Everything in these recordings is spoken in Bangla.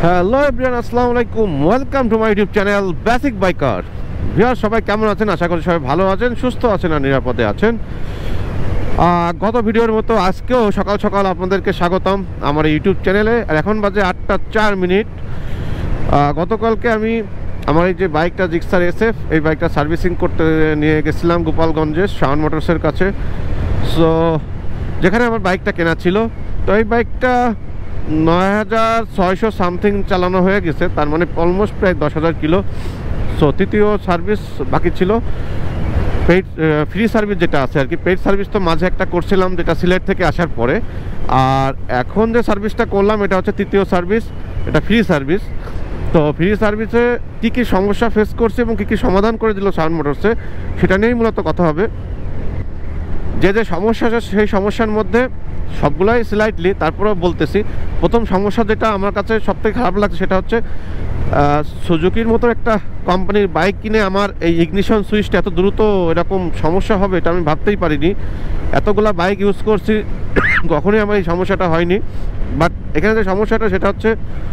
হ্যালো এভরিওয়ান, আসসালামু আলাইকুম। Welcome to my YouTube channel basic biker. Viewer সবাই কেমন আছেন? আশা করি সবাই ভালো আছেন, সুস্থ আছেন আর নিরাপদে আছেন। গত ভিডিওর মতো আজকেও সকাল সকাল আপনাদেরকে স্বাগতম আমার ইউটিউব চ্যানেলে। আর এখন বাজে 8:04। গতকালকে আমি আমার এই যে বাইকটা জিক্সার SF, এই বাইকটা সার্ভিসিং করতে নিয়ে গেছিলাম গোপালগঞ্জে শাওন মোটরসের কাছে। সো যেখানে আমার বাইকটা কেনা ছিল, তো এই বাইকটা 9600 সামথিং চালানো হয়ে গেছে, তার মানে অলমোস্ট প্রায় 10,000 কিলো। সো তৃতীয় সার্ভিস বাকি ছিল, পেইড ফ্রি সার্ভিস যেটা আছে আর কি। পেইড সার্ভিস তো মাঝে একটা করছিলাম, যেটা সিলেট থেকে আসার পরে। আর এখন যে সার্ভিসটা করলাম এটা হচ্ছে তৃতীয় সার্ভিস, এটা ফ্রি সার্ভিস। তো ফ্রি সার্ভিসে কী কী সমস্যা ফেস করছে এবং কী কী সমাধান করে দিল শাওন মোটরসে, সেটা নিয়েই মূলত কথা হবে। যে যে সমস্যা আছে সেই সমস্যার মধ্যে সবগুলাই স্লাইটলি তারপরেও বলতেছি। প্রথম সমস্যা যেটা আমার কাছে সবথেকে খারাপ লাগছে সেটা হচ্ছে সুজুকির মতো একটা কোম্পানির বাইক কিনে আমার এই ইগনিশন সুইচটা এত দ্রুত এরকম সমস্যা হবে এটা আমি ভাবতেই পারিনি। এতগুলা বাইক ইউজ করছি, কখনোই আমার এই সমস্যাটা হয়নি। বাট এখানে যে সমস্যাটা সেটা হচ্ছে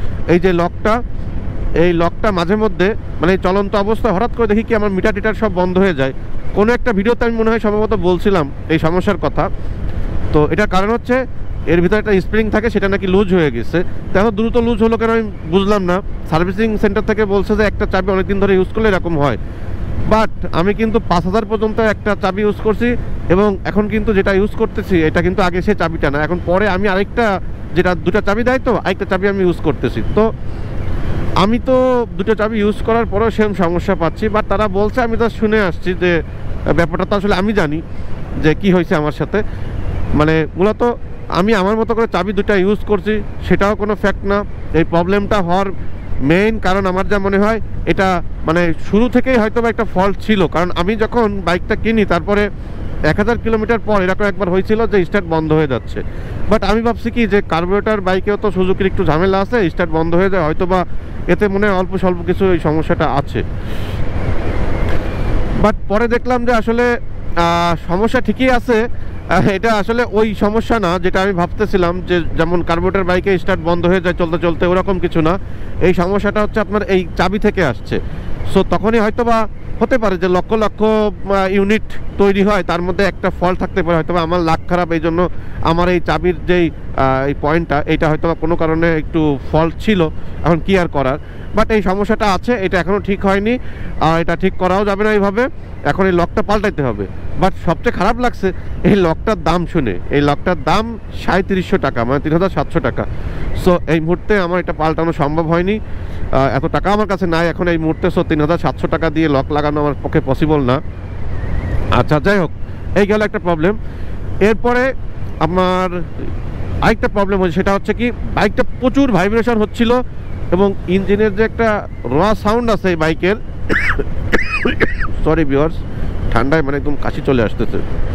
এই লকটা মাঝে মধ্যে মানে চলন্ত অবস্থায় হঠাৎ করে দেখি কি আমার মিটার টিটার সব বন্ধ হয়ে যায়। কোনো একটা ভিডিওতে আমি মনে হয় সম্ভবত বলছিলাম এই সমস্যার কথা। তো এটার কারণ হচ্ছে এর ভিতরে একটা স্প্রিং থাকে, সেটা নাকি লুজ হয়ে গেছে। তো এখন দ্রুত লুজ হলো কেন আমি বুঝলাম না। সার্ভিসিং সেন্টার থেকে বলছে যে একটা চাবি অনেকদিন ধরে ইউজ করলে এরকম হয়। বাট আমি কিন্তু 5000 পর্যন্ত একটা চাবি ইউজ করছি, এবং এখন কিন্তু যেটা ইউজ করতেছি এটা কিন্তু আগে সে চাবিটা না, এখন পরে আমি আরেকটা, যেটা দুটা চাবি দেয় তো আরেকটা চাবি আমি ইউজ করতেছি। তো আমি তো দুটো চাবি ইউজ করার পরেও সেম সমস্যা পাচ্ছি। বাট তারা বলছে, আমি তো শুনে আসছি যে ব্যাপারটা তো আসলে আমি জানি যে কি হয়েছে আমার সাথে। মানে মূলত আমি আমার মতো করে চাবি দুটা ইউজ করছি, সেটাও কোনো ফ্যাক্ট না। এই প্রবলেমটা হওয়ার মেইন কারণ আমার যা মনে হয় এটা মানে শুরু থেকেই হয়তো বা একটা ফল্ট ছিল। কারণ আমি যখন বাইকটা কিনি তারপরে 1000 কিলোমিটার পর এরকম একবার হয়েছিল যে স্টার্ট বন্ধ হয়ে যাচ্ছে। বাট আমি ভাবছি কি যে কার্বোরেটর বাইকেও তো সুজুকির একটু ঝামেলা আছে, স্টার্ট বন্ধ হয়ে যায়, হয়তো বা এতে মনে হয় অল্প স্বল্প কিছু এই সমস্যাটা আছে। বাট পরে দেখলাম যে আসলে সমস্যা ঠিকই আছে। এটা আসলে ওই সমস্যা না যেটা আমি ভাবতেছিলাম, যে যেমন কার্বোরেটর বাইকে স্টার্ট বন্ধ হয়ে যায় চলতে চলতে, ওরকম কিছু না। এই সমস্যাটা হচ্ছে আপনার এই চাবি থেকে আসছে। সো তখনই হয়তো বা হতে পারে যে লক্ষ লক্ষ ইউনিট তৈরি হয়, তার মধ্যে একটা ফল্ট থাকতে পারে। হয়তো বা আমার লাক খারাপ, এই জন্য আমার এই চাবির যেই এই পয়েন্টটা এটা হয়তো বা কোনো কারণে একটু ফল্ট ছিল, এখন কি আর করার। বাট এই সমস্যাটা আছে, এটা এখনও ঠিক হয়নি, আর এটা ঠিক করাও যাবে না এইভাবে। এখন এই লকটা পাল্টাইতে হবে। বাট সবচেয়ে খারাপ লাগছে এই লকটার দাম শুনে। এই লকটার দাম 3700 টাকা, মানে 3700 টাকা। সো এই মুহূর্তে আমার এটা পাল্টানো সম্ভব হয়নি, এত টাকা আমার কাছে নাই এখন এই মুহূর্তে। সো 3700 টাকা দিয়ে লক লাগানো আমার পক্ষে পসিবল না। আচ্ছা, যাই হোক, এই গেল একটা প্রবলেম। এরপরে আমার আরেকটা প্রবলেম হচ্ছে, সেটা হচ্ছে কি বাইকটা প্রচুর ভাইব্রেশন হচ্ছিল, এবং ইঞ্জিনের যে একটা র সাউন্ড আছে এই বাইকের, সরি ভিউয়ার্স, ঠান্ডায় মানে একদম কাশি চলে আসতেছে।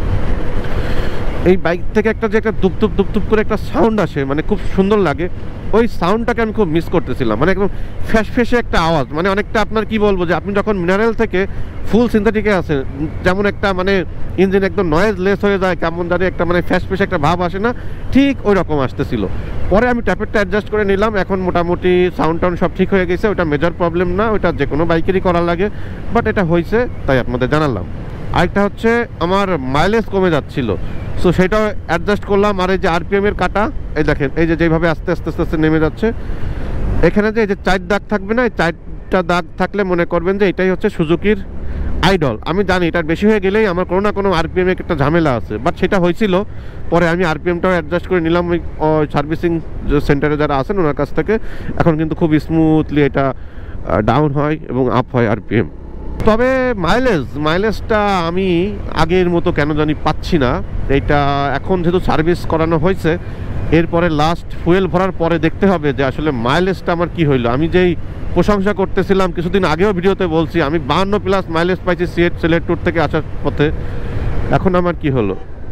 এই বাইক থেকে একটা যে একটা দুপদুপ দুপদুপ করে একটা সাউন্ড আসে, মানে খুব সুন্দর লাগে। ওই সাউন্ডটাকে আমি খুব মিস করতেছিলাম, মানে একদম ফ্যাস ফ্যাসে একটা আওয়াজ। মানে অনেকটা আপনার কি বলবো, যে আপনি যখন মিনারেল থেকে ফুল সিনথেটিকে আসেন, যেমন একটা মানে ইঞ্জিন একদম নয়েজ লেস হয়ে যায়, কেমন জানি একটা মানে ফ্যাস ফ্যাসে একটা ভাব আসে না, ঠিক ওই রকম আসতেছিল। পরে আমি ট্যাপেরটা অ্যাডজাস্ট করে নিলাম, এখন মোটামুটি সাউন্ড টাউন্ড সব ঠিক হয়ে গেছে। ওটা মেজর প্রবলেম না, ওটা যে কোনো বাইকেরই করা লাগে, বাট এটা হয়েছে তাই আপনাদের জানালাম। আরেকটা হচ্ছে আমার মাইলেজ কমে যাচ্ছিল, সো সেটাও অ্যাডজাস্ট করলাম। আর এই যে আরপিএমের কাটা, এই দেখেন, এই যে যেভাবে আস্তে আস্তে আস্তে আস্তে নেমে যাচ্ছে, এখানে যে এই যে 4 দাগ থাকবে না, এই 4টা দাগ থাকলে মনে করবেন যে এটাই হচ্ছে সুজুকির আইডল। আমি জানি এটার বেশি হয়ে গেলেই আমার কোনো না কোনো আরপিএমে একটা ঝামেলা আছে, বাট সেটা হয়েছিল। পরে আমি আরপিএমটাও অ্যাডজাস্ট করে নিলাম ওই সার্ভিসিং সেন্টারে যারা আছেন ওনার কাছ থেকে। এখন কিন্তু খুব স্মুথলি এটা ডাউন হয় এবং আপ হয় আরপিএম। তবে মাইলেজটা আমি আগের মতো কেন জানি পাচ্ছি না। এইটা এখন যেহেতু সার্ভিস করানো হয়েছে, এরপরে লাস্ট ফুয়েল ভরার পরে দেখতে হবে যে আসলে মাইলেজটা আমার কি হইলো। আমি যেই প্রশংসা করতেছিলাম কিছুদিন আগেও ভিডিওতে বলছি, আমি 52+ মাইলেজ পাইছি সিলেট ট্যুর থেকে আসার পথে, এখন আমার কি হলো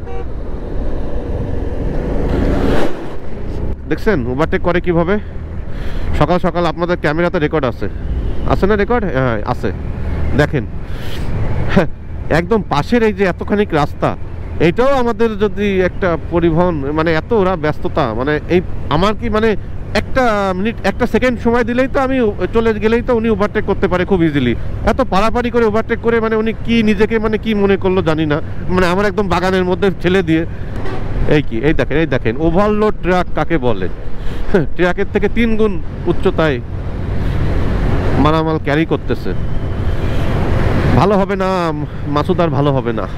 দেখছেন ওভারটেক করে কিভাবে। সকাল সকাল আপনাদের ক্যামেরাতে রেকর্ড আছে না রেকর্ড? হ্যাঁ আছে, দেখেন একদম পাশের এই যে এতখানি রাস্তা, এটাও আমাদের যদি একটা পরিবহন মানে এত ওরা ব্যস্ততা, মানে এই আমার কি মানে একটা মিনিট একটা সেকেন্ড সময় দিলেই তো আমি চলে গেলেই তো উনি ওভারটেক করতে পারে খুব ইজিলি। এত পাড়াপাড়ি করে ওভারটেক করে মানে উনি কি নিজেকে মানে কি মনে করলো জানি না, মানে আমার একদম বাগানের মধ্যে ঠেলে দিয়ে এই দেখেন ওভারলোড ট্রাক কাকে বলে। ট্রাকের থেকে 3 গুণ উচ্চতায় মালামাল ক্যারি করতেছে। ভালো হবে না মাসুদ, আর ভালো হবে না।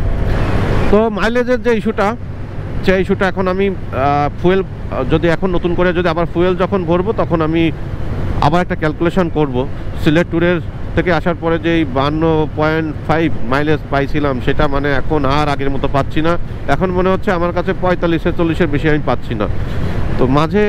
তো মাইলেজের যে ইস্যুটা, সেই ইস্যুটা এখন আমি ফুয়েল যদি এখন নতুন করে যদি আবার ফুয়েল যখন ভরবো তখন আমি আবার একটা ক্যালকুলেশন করব। সিলেট ট্যুরের থেকে আসার পরে যেই 52.5 মাইলেজ পাইছিলাম সেটা মানে এখন আর আগের মতো পাচ্ছি না। এখন মনে হচ্ছে আমার কাছে 45-40-এর বেশি আমি পাচ্ছি না। তো মাঝে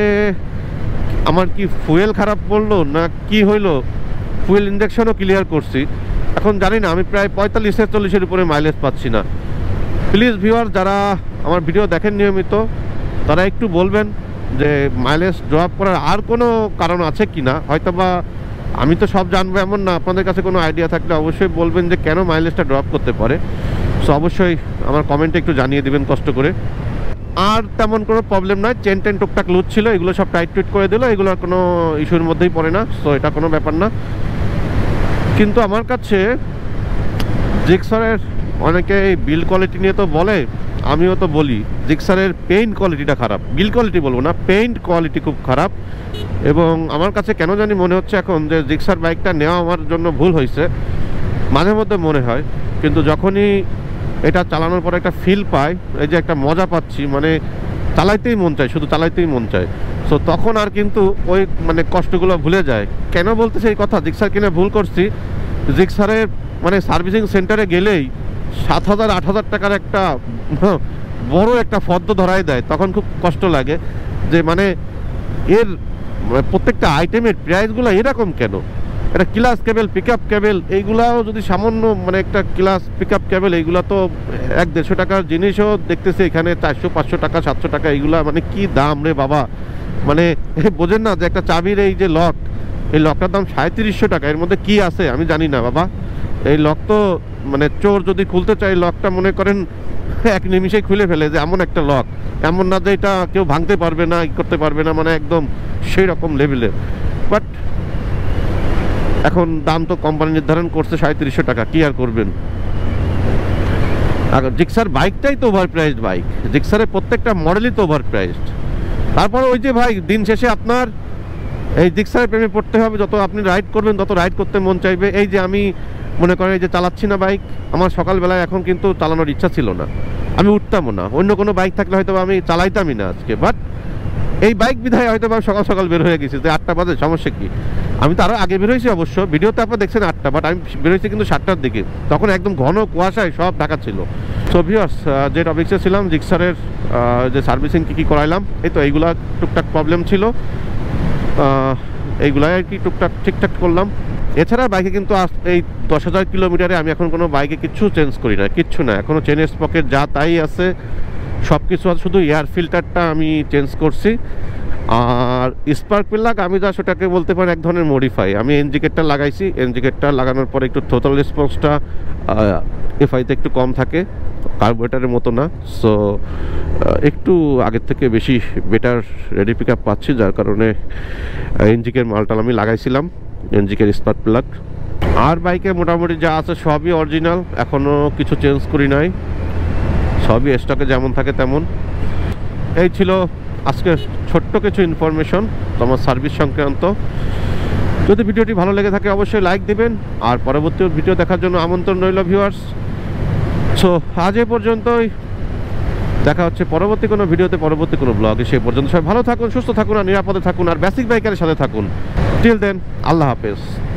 আমার কি ফুয়েল খারাপ পড়লো না কি হইলো, ফুয়েল ইঞ্জেকশনও ক্লিয়ার করছি, এখন জানি না, আমি প্রায় 45-40-এর উপরে মাইলেজ পাচ্ছি না। প্লিজ ভিউয়ার, যারা আমার ভিডিও দেখেন নিয়মিত, তারা একটু বলবেন যে মাইলেজ ড্রপ করার আর কোনো কারণ আছে কি না। হয়তোবা আমি তো সব জানবো এমন না, আপনাদের কাছে কোনো আইডিয়া থাকলে অবশ্যই বলবেন যে কেন মাইলেজটা ড্রপ করতে পারে। সো অবশ্যই আমার কমেন্টে একটু জানিয়ে দিবেন কষ্ট করে। আর তেমন কোনো প্রবলেম নয়, চেন টুকটাক লুজ ছিল, এগুলো সব টাইট টুইট করে দিল, এগুলোর কোনো ইস্যুর মধ্যেই পড়ে না। সো এটা কোনো ব্যাপার না। কিন্তু আমার কাছে জিক্সারের অনেকে বিল কোয়ালিটি নিয়ে তো বলে, আমিও তো বলি জিক্সারের পেইন্ট কোয়ালিটিটা খারাপ। বিল কোয়ালিটি বলবো না, পেইন্ট কোয়ালিটি খুব খারাপ। এবং আমার কাছে কেন জানি মনে হচ্ছে এখন যে জিক্সার বাইকটা নেওয়া আমার জন্য ভুল হয়েছে, মাঝে মধ্যে মনে হয়। কিন্তু যখনই এটা চালানোর পরে একটা ফিল পাই, এই যে একটা মজা পাচ্ছি, মানে চালাইতেই মন চায়, শুধু চালাইতেই মন চায়। সো তখন আর কিন্তু ওই মানে কষ্টগুলো ভুলে যায়। কেন বলতেছে এই কথা, জিক্সার কিনে ভুল করছি। জিক্সারের মানে সার্ভিসিং সেন্টারে গেলেই 7,000-8,000 টাকার একটা বড় একটা ফর্দ ধরাই দেয়। তখন খুব কষ্ট লাগে যে মানে এর প্রত্যেকটা আইটেমের প্রাইসগুলো এরকম কেন। একটা clutch cable, pickup cable, এইগুলাও যদি সামান্য মানে একটা ক্লাস পিক আপ কেবেল, এইগুলো তো 100-150 টাকার জিনিসও দেখতেছে এখানে 400-500 টাকা 700 টাকা। এইগুলা মানে কি দাম রে বাবা, মানে বোঝেন না যে একটা চাবির এই যে লক, এই লকটার দাম 350 টাকা। এর মধ্যে কি আছে আমি জানি না বাবা। এই লক তো মানে চোর যদি খুলতে চাই লকটা মনে করেন 1 নিমিষেই খুলে ফেলে, যে এমন একটা লক, এমন না যে এটা কেউ ভাঙতে পারবে না, করতে পারবে না, মানে একদম সেই রকম লেভেলের। বাট এখন দাম তো কোম্পানি নির্ধারণ করছে 350 টাকা, কি আর করবেন। আর জিক্সার বাইকটাই তো ওভার প্রাইসড বাইক, জিক্সারের প্রত্যেকটা মডেলই তো ওভার প্রাইসড। তারপর ওই যে ভাই দিন শেষে আপনার এই জিক্সারের প্রেমে পড়তে হবে। যত আপনি রাইড করবেন তত রাইড করতে মন চাইবে। এই যে আমি মনে করেন এই যে চালাচ্ছি না বাইক, আমার সকালবেলায় এখন কিন্তু চালানোর ইচ্ছা ছিল না, আমি উঠতামও না। অন্য কোনো বাইক থাকলে হয়তো আমি চালাইতামই না আজকে। বাট এই বাইক বিধায় হয়তো আমি সকাল সকাল বের হয়ে গেছি, যে 8টা বাজে, সমস্যা কি। আমি তো আরও আগে বের হয়েছি অবশ্য, ভিডিওতে আপনারা দেখছেন 8টা, বাট আমি বের হয়েছি কিন্তু 7টার দিকে। তখন একদম ঘন কুয়াশায় সব ঢাকা ছিল। সো ভিউয়ার্স, যে টপিক্সে ছিলাম জিক্সারের যে সার্ভিসিং কী করাইলাম, এই তো এইগুলা টুকটাক প্রবলেম ছিল, এইগুলাই আর কি টুকটাক ঠিকঠাক করলাম। এছাড়া বাইকে কিন্তু এই 10,000 কিলোমিটারে আমি এখন কোনো বাইকে কিচ্ছু চেঞ্জ করি না, কিচ্ছু না। এখনও চেনের স্পকেট যা তাই আছে, সব কিছু আছে, শুধু এয়ার ফিল্টারটা আমি চেঞ্জ করছি। আর স্পার্ক প্লাগ আমি যা সেটাকে বলতে পারি এক ধরনের মডিফাই। আমি এনজিকেটটা লাগাইছি, এনজিকেটটা লাগানোর পরে একটু থ্রোটল রেসপন্সটা এফআইতে একটু কম থাকে, কার্বোরেটারের মতো না। সো একটু আগের থেকে বেশি বেটার রেডি পিক আপ পাচ্ছি, যার কারণে এনজিকের মালটাল আমি লাগাইছিলাম, এনজিকের স্পার্ক প্লাগ। আর বাইকে মোটামুটি যা আছে সবই অরিজিনাল, এখনও কিছু চেঞ্জ করি নাই, সবই স্টকে যেমন থাকে তেমন। এই ছিল আজকে ছোট্ট কিছু ইনফরমেশন তোমার সার্ভিস সংক্রান্ত। যদি ভিডিওটি ভালো লেগে থাকে অবশ্যই লাইক দিবেন, আর পরবর্তী ভিডিও দেখার জন্য আমন্ত্রণ রইল ভিউয়ার্স। সো আজ এ পর্যন্তই, দেখা হচ্ছে পরবর্তী কোনো ভিডিওতে, পরবর্তী কোনো ব্লগে। সেই পর্যন্ত সবাই ভালো থাকুন, সুস্থ থাকুন, আর নিরাপদে থাকুন, আর বেসিক বাইকের সাথে থাকুন। টিল দেন, আল্লাহ হাফেজ।